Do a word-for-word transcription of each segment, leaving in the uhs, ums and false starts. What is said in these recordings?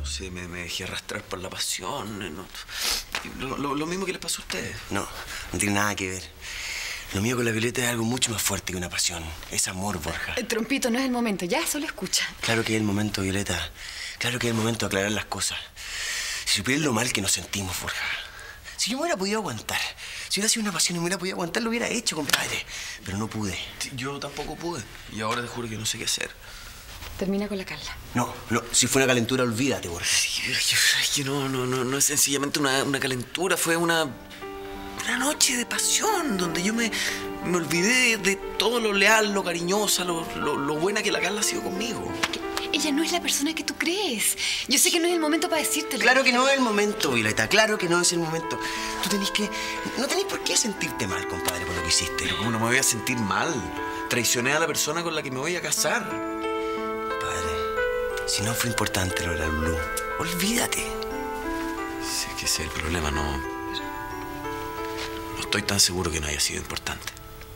no sé, me, me dejé arrastrar por la pasión. No, lo, lo, lo mismo que les pasó a ustedes. No, no tiene nada que ver. Lo mío con la Violeta es algo mucho más fuerte que una pasión. Es amor, Borja. El trompito, no es el momento. Ya, solo escucha. Claro que es el momento, Violeta. Claro que es el momento de aclarar las cosas. Si supieras lo mal que nos sentimos, Borja. Si yo me hubiera podido aguantar, si hubiera sido una pasión y me hubiera podido aguantar, lo hubiera hecho, compadre. Pero no pude. Yo tampoco pude. Y ahora te juro que no sé qué hacer. Termina con la Carla. No, no. Si fue una calentura, olvídate, Borja. Sí, es que no, no, no, no es sencillamente una, una calentura. Fue una... Una noche de pasión donde yo me, me olvidé de todo lo leal, lo cariñosa, lo, lo, lo buena que la Carla ha sido conmigo. Ella no es la persona que tú crees. Yo sé que no es el momento para decírtelo. Claro que no es el momento, Violeta. Claro que no es el momento. Tú tenés que... No tenés por qué sentirte mal, compadre, por lo que hiciste. Pero ¿cómo no me voy a sentir mal? Traicioné a la persona con la que me voy a casar. Padre, si no fue importante lo de la Lulú, olvídate. Si es que ese es el problema, no... No estoy tan seguro que no haya sido importante.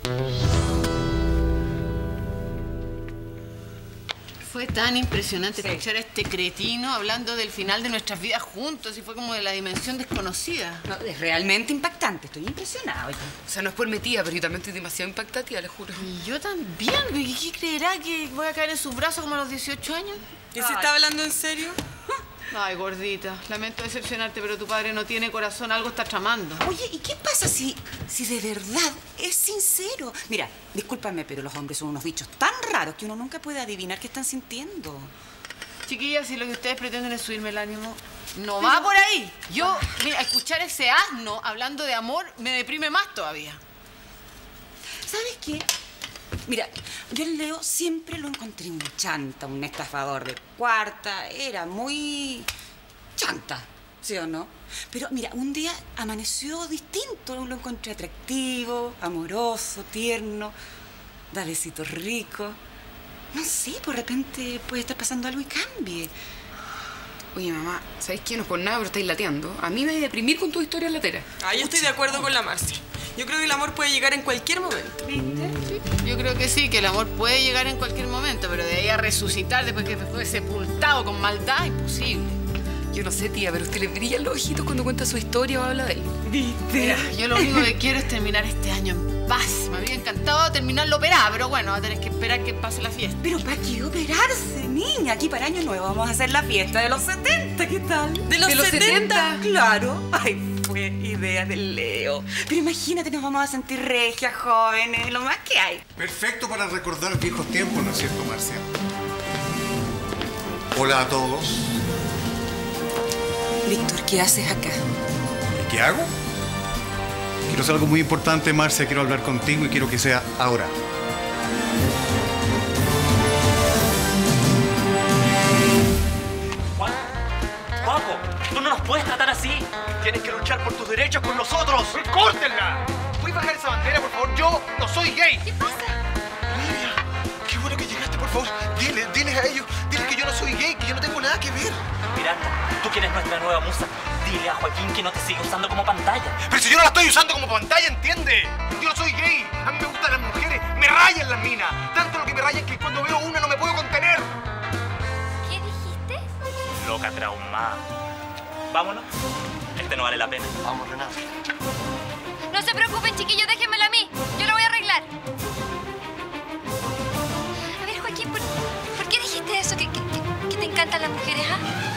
Fue tan impresionante sí. escuchar a este cretino hablando del final de nuestras vidas juntos y fue como de la dimensión desconocida. No, es realmente impactante. Estoy impresionada. O sea, no es por metida, pero yo también estoy demasiado impactativa, le juro. Y yo también. ¿Y qué creerá que voy a caer en sus brazos como a los dieciocho años? ¿Y se está hablando en serio? Ay, gordita, lamento decepcionarte, pero tu padre no tiene corazón, algo está tramando. Oye, ¿y qué pasa si, si de verdad es sincero? Mira, discúlpame, pero los hombres son unos bichos tan raros que uno nunca puede adivinar qué están sintiendo. Chiquillas, si lo que ustedes pretenden es subirme el ánimo, no va por ahí. Yo, mira, escuchar ese asno hablando de amor me deprime más todavía. ¿Sabes qué? Mira, yo el Leo siempre lo encontré un chanta, un estafador de cuarta. Era muy chanta, ¿sí o no? Pero mira, un día amaneció distinto. Lo encontré atractivo, amoroso, tierno, da besitos ricos. No sé, por repente puede estar pasando algo y cambie. Oye, mamá, ¿sabes qué? No es por nada, pero estáis lateando. A mí me va a deprimir con tu historia latera. Ah, yo estoy de acuerdo con la Marcia. Yo creo que el amor puede llegar en cualquier momento. ¿Viste? Sí. Yo creo que sí, que el amor puede llegar en cualquier momento, pero de ahí a resucitar después que fue sepultado con maldad, imposible. Yo no sé, tía, pero usted le brillan los ojitos cuando cuenta su historia o habla de él. ¿Viste? Mira, yo lo único que quiero es terminar este año en paz. Me habría encantado terminarlo operada, pero bueno, va a tener que esperar que pase la fiesta. ¿Pero para qué operarse, niña? Aquí para Año Nuevo vamos a hacer la fiesta de los setenta, ¿qué tal? ¿De los, ¿De los setenta? Claro. Ay, fue idea del Leo. Pero imagínate, nos vamos a sentir regias, jóvenes, lo más que hay. Perfecto para recordar viejos tiempos, ¿no es cierto, Marcia? Hola a todos. Víctor, ¿qué haces acá? ¿Y qué hago? Quiero hacer algo muy importante, Marcia. Quiero hablar contigo y quiero que sea ahora. Juan, Juanjo, tú no nos puedes tratar así. Tienes que luchar por tus derechos con nosotros. ¡Córtenla! ¿Puedes bajar esa bandera, por favor? Yo no soy gay. ¿Qué pasa? Olivia, qué bueno que llegaste, por favor. Dile, diles a ellos, diles que yo no soy gay, que yo no tengo nada que ver. Miranda, tú que eres nuestra nueva musa, dile a Joaquín que no te sigue usando como pantalla. Pero si yo no la estoy usando como pantalla, ¿entiende? Yo no soy gay. A mí me gustan las mujeres. Me rayan las minas. Tanto lo que me rayan que cuando veo una no me puedo contener. ¿Qué dijiste? Loca traumada. Vámonos. Este no vale la pena. Vamos, Renato. No se preocupen, chiquillos, déjenmela a mí. Yo lo voy a arreglar. A ver, Joaquín, ¿por, ¿por qué dijiste eso? ¿Que, que, que te encantan las mujeres, ah?